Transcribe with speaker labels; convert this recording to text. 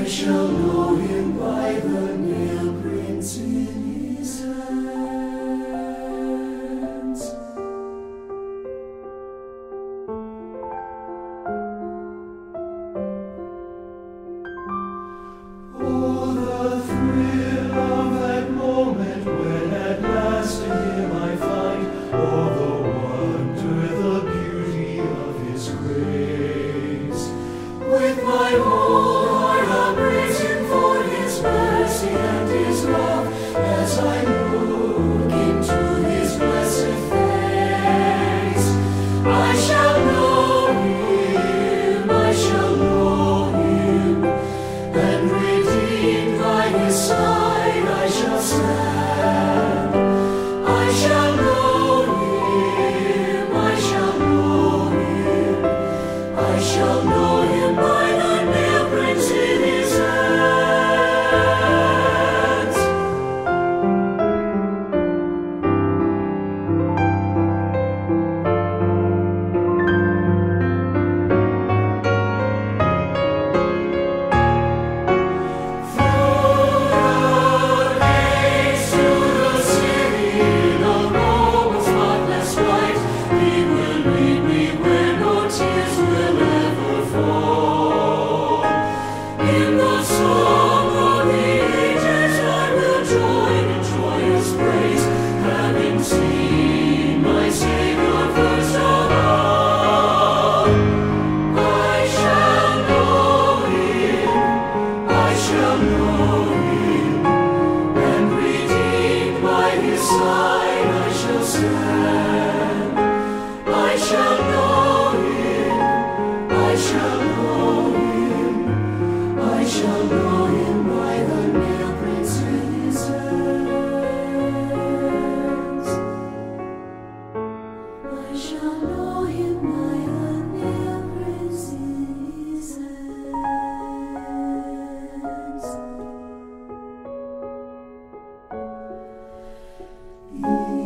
Speaker 1: I shall know him by the nail prints in his hands. Oh, the thrill of that moment when at last him I find. Oh, the wonder, the beauty of his grace. With my whole heart I'll praise him for his mercy and his love as I look into his blessed face. I shall know him, I shall know him, and redeemed by his side I shall stand. I shall know him, I shall know him, I shall know him by the nail prints in his hands. Through the gates to the city, the Roman's spotless white, he will lead me where no tears will ever fall. In the song of the ages I will join in joyous praise, having seen my Savior first of all. I shall know him, I shall know him, and redeemed by his side I shall stand. I shall know him, I shall know him, I shall know him by the nail prints in his hands. I shall know him by the nail prints in his hands.